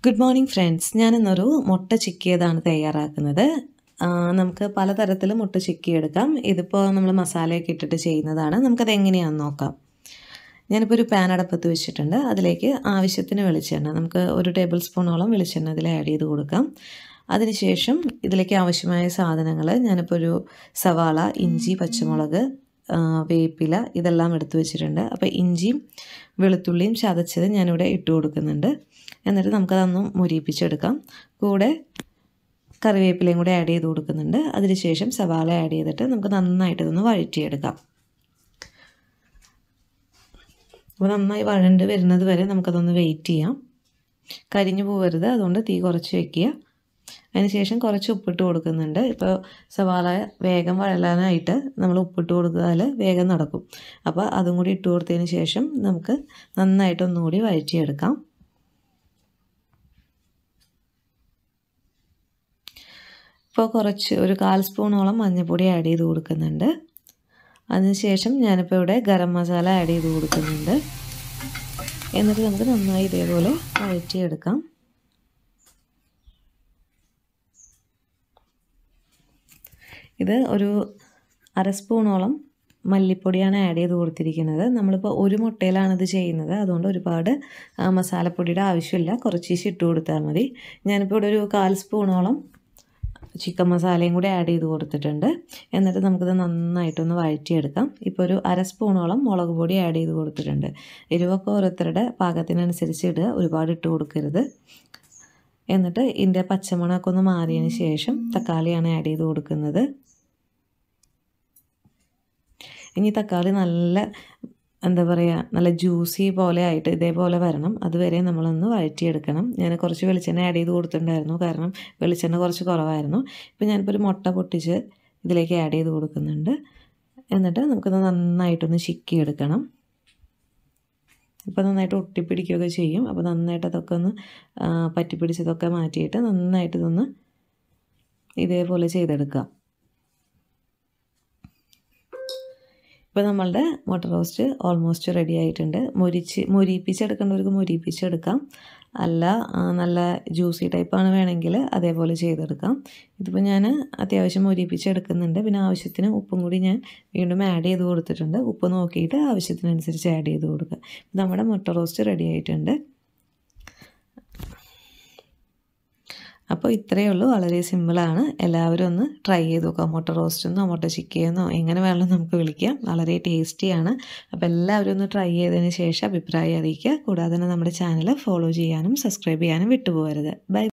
Good morning friends. ഞാനിന്നൊരു മുട്ട ചിക്കിയതാണ് തയ്യാറാക്കുന്നത്. നമുക്ക് പലതരത്തിൽ മുട്ട ചിക്കിയെടുക്കാം. ഇതിപ്പോൾ നമ്മൾ മസാലയൊക്കെ ഇട്ടിട്ട് ചെയ്യുന്നതാണ്. നമുക്കത് എങ്ങനെയാണെന്ന് നോക്കാം. ഞാനിപ്പോൾ ഒരു പാൻ അടുപ്പത്ത് വെച്ചിട്ടുണ്ട്. അതിലേക്ക് ആവശ്യത്തിന് വെളിച്ചെണ്ണ, നമുക്ക് 1 ടേബിൾ സ്പൂണോളം വെളിച്ചെണ്ണ ഇതിൽ ആഡ് ചെയ്ത് കൊടുക്കാം. അതിനുശേഷം ഇതിലേക്ക് ആവശ്യമായ സാധനങ്ങൾ ഞാനിപ്പോൾ ഒരു സവാള, ഇഞ്ചി, പച്ചമുളക്, വേപ്പില ഇതെല്ലാം എടുത്തു വെച്ചിട്ടുണ്ട്. അപ്പോൾ ഇഞ്ചിയും വെളുത്തുള്ളിയും ചതച്ചത് ഞാനിവിടെ ഇട്ട് കൊടുക്കുന്നുണ്ട്. എന്നിട്ട് നമുക്കതൊന്ന് മുരിയിപ്പിച്ചെടുക്കാം. കൂടെ കറിവേപ്പിലയും കൂടെ ആഡ് ചെയ്ത് കൊടുക്കുന്നുണ്ട്. അതിനുശേഷം സവാള ആഡ് ചെയ്തിട്ട് നമുക്ക് നന്നായിട്ട് ഇതൊന്ന് വഴറ്റിയെടുക്കാം. അപ്പോൾ നന്നായി വഴണ്ട് വരുന്നത് വരെ നമുക്കതൊന്ന് വെയിറ്റ് ചെയ്യാം. കരിഞ്ഞു പോകരുത്, അതുകൊണ്ട് തീ കുറച്ച് വയ്ക്കുക. അതിനുശേഷം കുറച്ച് ഉപ്പിട്ട് കൊടുക്കുന്നുണ്ട്. ഇപ്പോൾ സവാള വേഗം വഴലാനായിട്ട് നമ്മൾ ഉപ്പിട്ട് കൊടുത്താൽ വേഗം നടക്കും. അപ്പോൾ അതും കൂടി ഇട്ട് കൊടുത്തതിന് ശേഷം നമുക്ക് നന്നായിട്ട് ഒന്നുകൂടി വഴറ്റിയെടുക്കാം. ഇപ്പോൾ കുറച്ച് ഒരു 1/4 സ്പൂണോളം മഞ്ഞൾപ്പൊടി ആഡ് ചെയ്ത് കൊടുക്കുന്നുണ്ട്. അതിനുശേഷം ഞാനിപ്പോൾ ഇവിടെ ഗരം മസാല ആഡ് ചെയ്ത് കൊടുക്കുന്നുണ്ട്. എന്നിട്ട് നമുക്ക് നന്നായി ഇതേപോലെ വഴറ്റിയെടുക്കാം. ഇത് ഒരു 1/2 സ്പൂണോളം മല്ലിപ്പൊടിയാണ് ആഡ് ചെയ്ത് കൊടുത്തിരിക്കുന്നത്. നമ്മളിപ്പോൾ ഒരു മുട്ടയിലാണ് ഇത് ചെയ്യുന്നത്, അതുകൊണ്ട് ഒരുപാട് മസാലപ്പൊടിയുടെ ആവശ്യമില്ല. കുറച്ച് ഇട്ട് കൊടുത്താൽ മതി. ഞാനിപ്പോൾ ഇവിടെ ഒരു 1/4 സ്പൂണോളം ചിക്കൻ മസാലയും കൂടി ആഡ് ചെയ്ത് കൊടുത്തിട്ടുണ്ട്. എന്നിട്ട് നമുക്കിത് നന്നായിട്ടൊന്ന് വഴറ്റിയെടുക്കാം. ഇപ്പോൾ ഒരു 1/2 സ്പൂണോളം മുളക് പൊടി ആഡ് ചെയ്ത് കൊടുത്തിട്ടുണ്ട്. എരിവൊക്കെ ഓരോരുത്തരുടെ പാകത്തിനനുസരിച്ച് ഇടുക, ഒരുപാട് ഇട്ട് കൊടുക്കരുത്. എന്നിട്ട് ഇതിൻ്റെ പച്ചമണമൊക്കെ ഒന്ന് മാറിയതിന് ശേഷം തക്കാളിയാണ് ആഡ് ചെയ്ത് കൊടുക്കുന്നത്. ഇനി തക്കാളി നല്ല നല്ല ജ്യൂസി പോലെ ആയിട്ട് ഇതേപോലെ വരണം. അതുവരെ നമ്മളൊന്ന് വഴറ്റിയെടുക്കണം. ഞാൻ കുറച്ച് വെളിച്ചെണ്ണ ആഡ് ചെയ്ത് കൊടുത്തിട്ടുണ്ടായിരുന്നു, കാരണം വെളിച്ചെണ്ണ കുറച്ച് കുറവായിരുന്നു. ഇപ്പോൾ ഞാനിപ്പോൾ ഒരു മുട്ട പൊട്ടിച്ച് ഇതിലേക്ക് ആഡ് ചെയ്ത് കൊടുക്കുന്നുണ്ട്. എന്നിട്ട് നമുക്കത് നന്നായിട്ടൊന്ന് ചിക്കിയെടുക്കണം. ഇപ്പോൾ നന്നായിട്ട് ഒട്ടിപ്പിടിക്കുകയൊക്കെ ചെയ്യും. അപ്പോൾ നന്നായിട്ട് അതൊക്കെ ഒന്ന് പറ്റിപ്പിടിച്ചതൊക്കെ മാറ്റിയിട്ട് നന്നായിട്ട് ഇതൊന്ന് ഇതേപോലെ ചെയ്തെടുക്കാം. ഇപ്പോൾ നമ്മളുടെ മുട്ട റോസ്റ്റ് ഓൾമോസ്റ്റ് റെഡി ആയിട്ടുണ്ട്. മുരിയിപ്പിച്ചെടുക്കേണ്ടവർക്ക് മുരിയിപ്പിച്ചെടുക്കാം, അല്ല നല്ല ജ്യൂസി ടൈപ്പാണ് വേണമെങ്കിൽ അതേപോലെ ചെയ്തെടുക്കാം. ഇതിപ്പോൾ ഞാൻ അത്യാവശ്യം മുരിയിപ്പിച്ചെടുക്കുന്നുണ്ട്. പിന്നെ ആവശ്യത്തിന് ഉപ്പും കൂടി ഞാൻ വീണ്ടും ആഡ് ചെയ്ത് കൊടുത്തിട്ടുണ്ട്. ഉപ്പ് നോക്കിയിട്ട് ആവശ്യത്തിനനുസരിച്ച് ആഡ് ചെയ്ത് കൊടുക്കുക. നമ്മുടെ മുട്ട റോസ്റ്റ് റെഡി ആയിട്ടുണ്ട്. അപ്പോൾ ഇത്രയേ ഉള്ളൂ, വളരെ സിമ്പിളാണ്. എല്ലാവരും ഒന്ന് ട്രൈ ചെയ്ത് നോക്കാം. മുട്ട റോസ്റ്റെന്നോ മുട്ട ചിക്കിയെന്നോ എങ്ങനെ വേണമെങ്കിലും നമുക്ക് വിളിക്കാം. വളരെ ടേസ്റ്റിയാണ്. അപ്പോൾ എല്ലാവരും ഒന്ന് ട്രൈ ചെയ്തതിന് ശേഷം അഭിപ്രായം അറിയിക്കുക. കൂടാതെ തന്നെ നമ്മുടെ ചാനൽ ഫോളോ ചെയ്യാനും സബ്സ്ക്രൈബ് ചെയ്യാനും വിട്ടുപോകരുത്. ബൈ.